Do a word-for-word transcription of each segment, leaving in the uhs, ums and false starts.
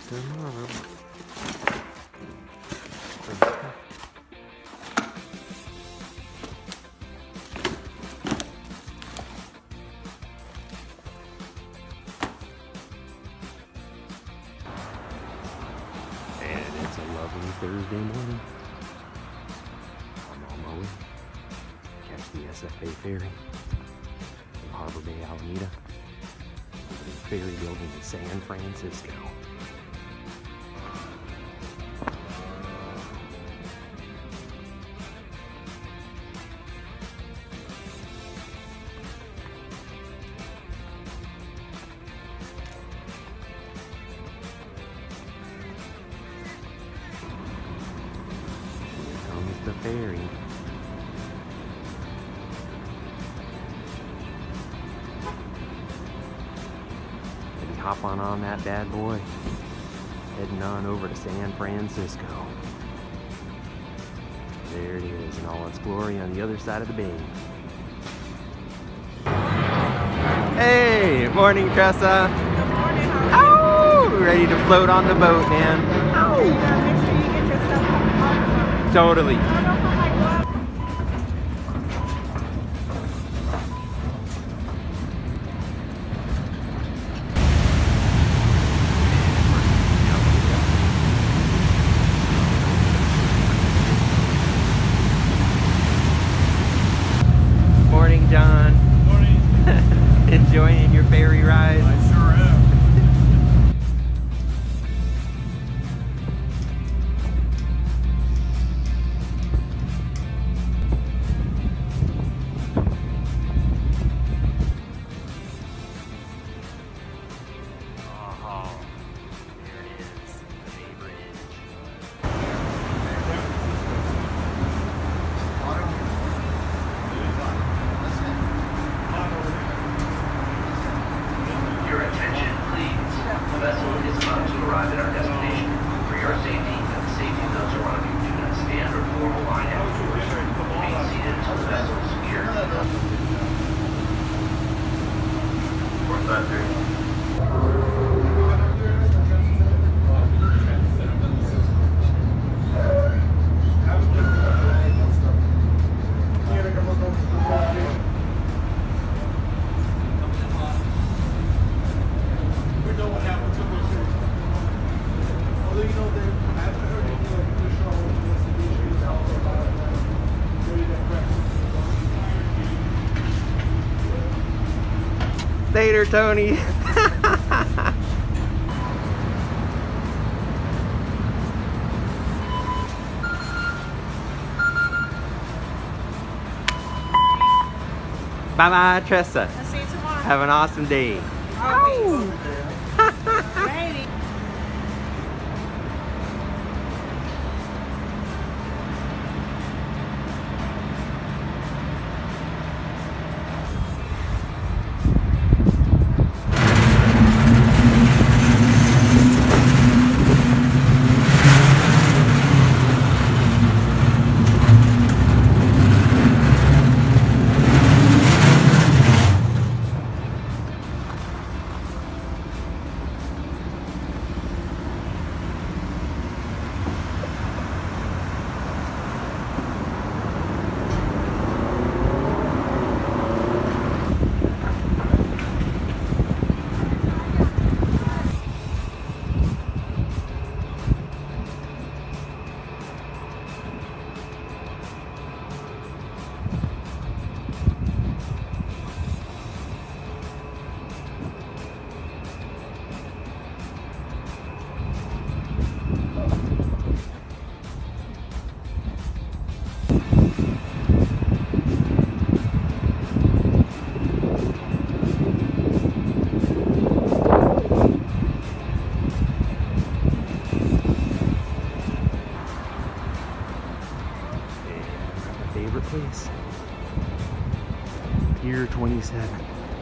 tomorrow. And it's a lovely Thursday morning. I'm on my way. Catch the S F Bay ferry from Harbor Bay, Alameda. Over to the ferry building in San Francisco. Here comes the ferry. Hop on on that bad boy, heading on over to San Francisco. There it is in all its glory on the other side of the bay. Hey, morning Tressa. Good morning. Oh, ready to float on the boat, man. Oh. You gotta make sure you get yourself up. Totally. I don't know my glove. Morning, John. Morning. Enjoying your ferry ride? I sure am. Oh, there it is, the Bay Bridge. Your attention, please. The vessel is about to arrive at our destination. For your safety and the safety of those around you, do not stand or form a line afterwards. Remain seated until the vessel is secured. forty-five thirty. Later, Tony. Bye bye, Tressa. I'll see you tomorrow. Have an awesome day. Always. Ready. Favorite place. Pier twenty-seven.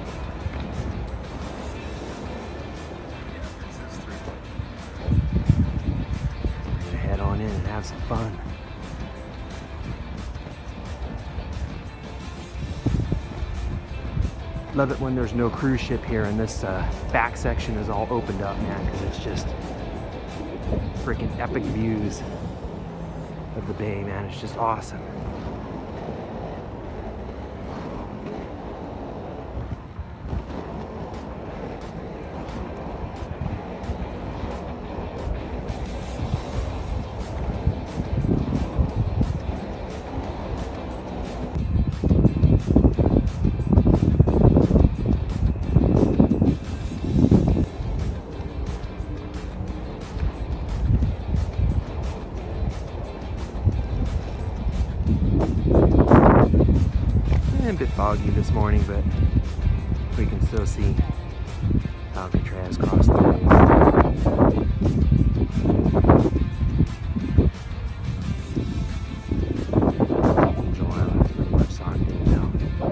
We're gonna head on in and have some fun. Love it when there's no cruise ship here and this uh, back section is all opened up, man, because it's just freaking epic views of the bay, man. It's just awesome. A bit foggy this morning, but we can still see Alcatraz across the bay. Angel Island is pretty much socked in now.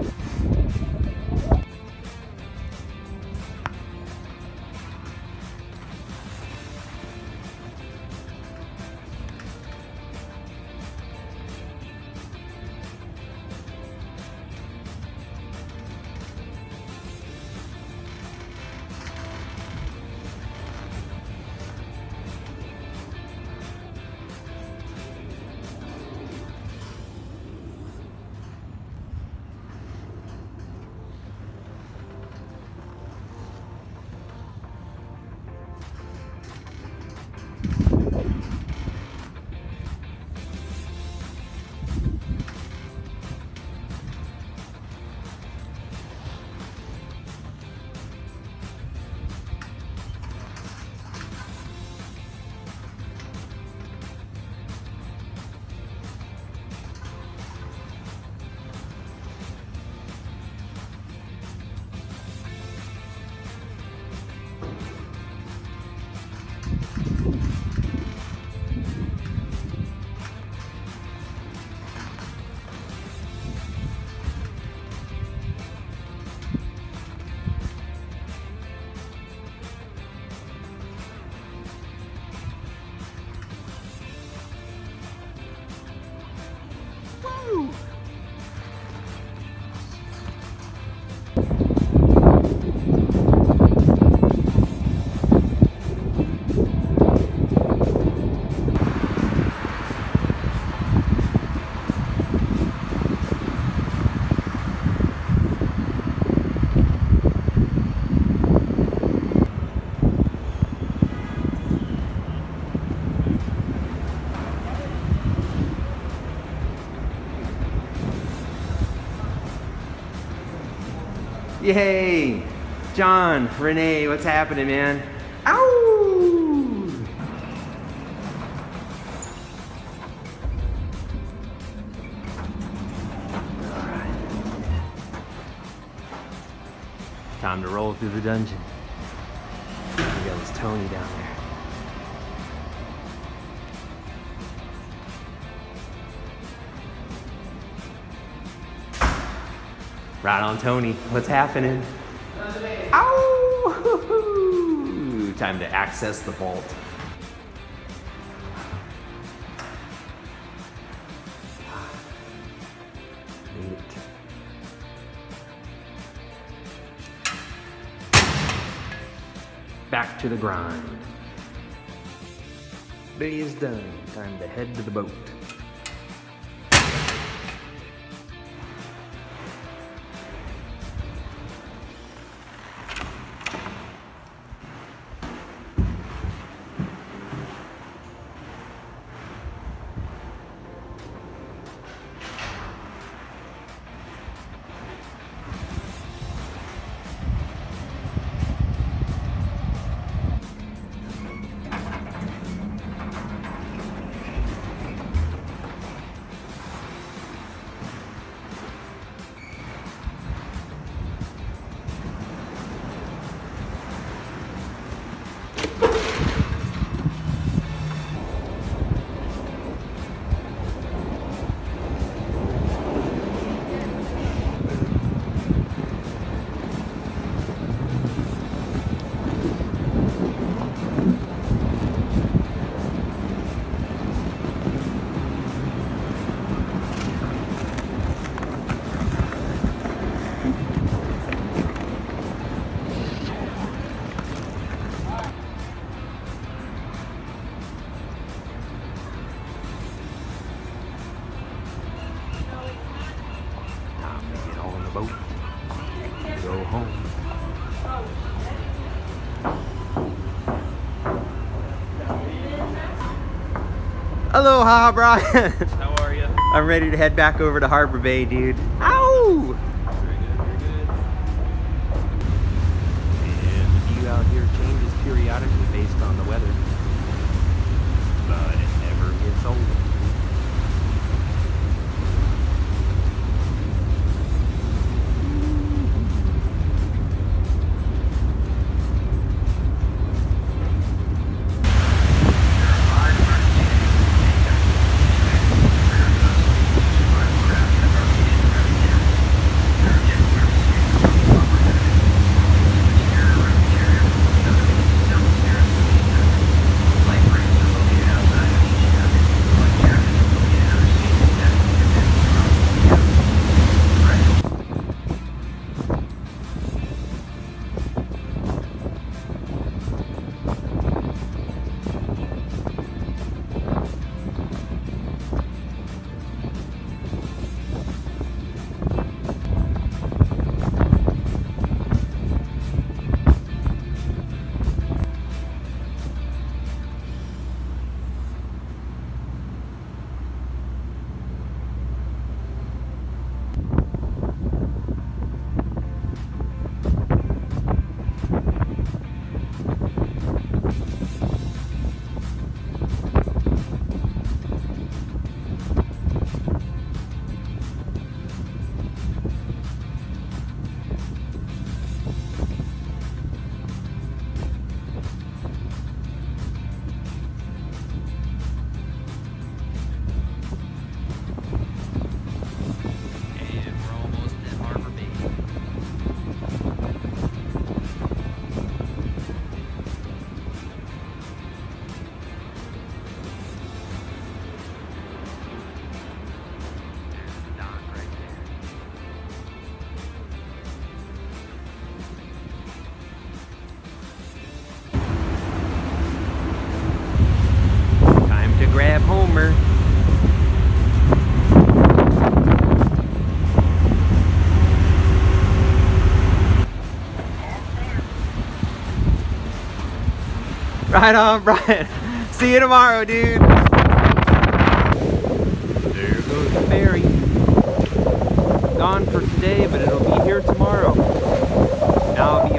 Yay! John, Renee, what's happening, man? Ow! All right. Time to roll through the dungeon. We got this Tony down there. Right on, Tony. What's happening? Ow! Time to access the vault. Made it. Back to the grind. Day is done. Time to head to the boat. go home. Aloha, Brian. How are you? I'm ready to head back over to Harbor Bay, dude. Ow! Very good, very good. And the view out here changes periodically based on the weather, but it never gets old. Grab Homer. Right on, Brian. See you tomorrow, dude. There goes the ferry. Gone for today, but it'll be here tomorrow. Now I'll be